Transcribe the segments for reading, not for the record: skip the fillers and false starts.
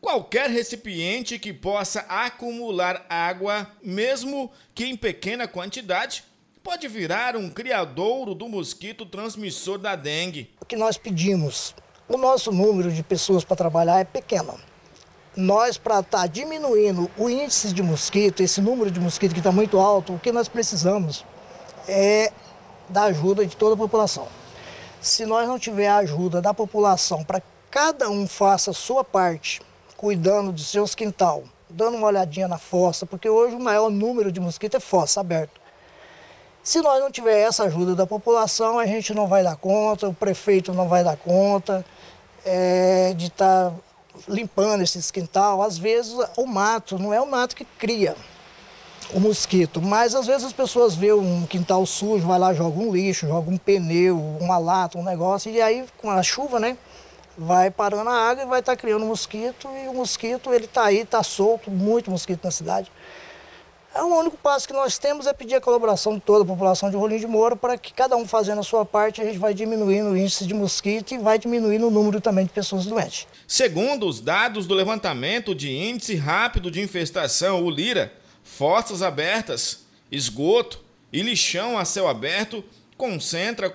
Qualquer recipiente que possa acumular água, mesmo que em pequena quantidade, pode virar um criadouro do mosquito transmissor da dengue. O que nós pedimos, o nosso número de pessoas para trabalhar é pequeno. Nós, para estar diminuindo o índice de mosquito, esse número de mosquito que está muito alto, o que nós precisamos é da ajuda de toda a população. Se nós não tiver a ajuda da população para que cada um faça a sua parte, cuidando de seus quintal, dando uma olhadinha na fossa, porque hoje o maior número de mosquito é fossa aberta. Se nós não tiver essa ajuda da população, a gente não vai dar conta, o prefeito não vai dar conta de estar limpando esse quintal. Às vezes o mato, não é o mato que cria o mosquito, mas às vezes as pessoas vêem um quintal sujo, vai lá, joga um lixo, joga um pneu, uma lata, um negócio, e aí com a chuva, né, vai parando a água e vai estar criando mosquito, e o mosquito, ele está aí, está solto, muito mosquito na cidade. O único passo que nós temos é pedir a colaboração de toda a população de Rolim de Moura para que cada um fazendo a sua parte, a gente vai diminuindo o índice de mosquito e vai diminuindo o número também de pessoas doentes. Segundo os dados do levantamento de índice rápido de infestação, o LIRA, fossas abertas, esgoto e lixão a céu aberto concentra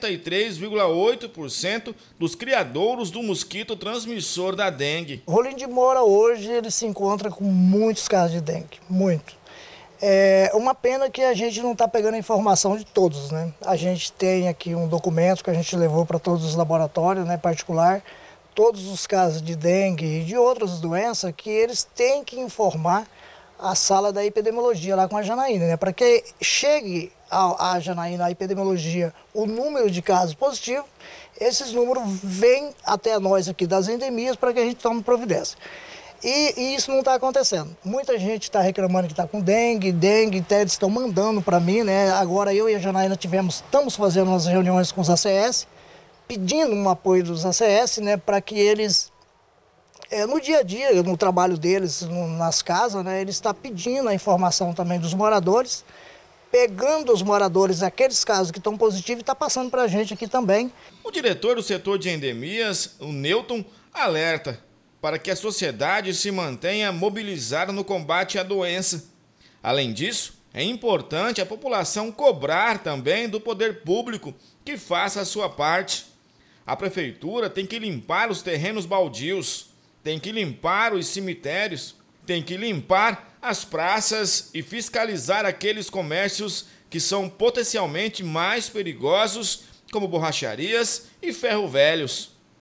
43,8% dos criadouros do mosquito transmissor da dengue. Rolim de Moura hoje ele se encontra com muitos casos de dengue, muito. É uma pena que a gente não está pegando a informação de todos, né? A gente tem aqui um documento que a gente levou para todos os laboratórios, né, particular, todos os casos de dengue e de outras doenças que eles têm que informar a sala da epidemiologia lá com a Janaína, né? Para que chegue a Janaína, a epidemiologia, o número de casos positivos, esses números vêm até nós aqui das endemias para que a gente tome providência. E isso não está acontecendo. Muita gente está reclamando que está com dengue, até eles estão mandando para mim, né? Agora eu e a Janaína estamos fazendo umas reuniões com os ACS, pedindo um apoio dos ACS, né? Para que eles, no dia a dia, no trabalho deles, nas casas, né? Eles estão pedindo a informação também dos moradores, pegando os moradores, aqueles casos que estão positivos, e está passando para a gente aqui também. O diretor do setor de endemias, o Newton, alerta para que a sociedade se mantenha mobilizada no combate à doença. Além disso, é importante a população cobrar também do poder público que faça a sua parte. A prefeitura tem que limpar os terrenos baldios, tem que limpar os cemitérios, tem que limpar as praças e fiscalizar aqueles comércios que são potencialmente mais perigosos, como borracharias e ferro-velhos.